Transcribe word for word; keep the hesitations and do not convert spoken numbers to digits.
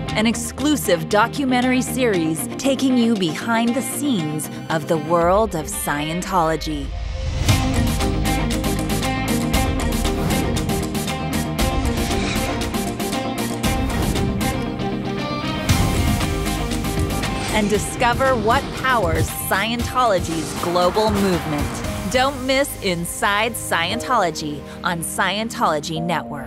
an exclusive documentary series taking you behind the scenes of the world of Scientology. And discover what powers Scientology's global movement. Don't miss Inside Scientology on Scientology Network.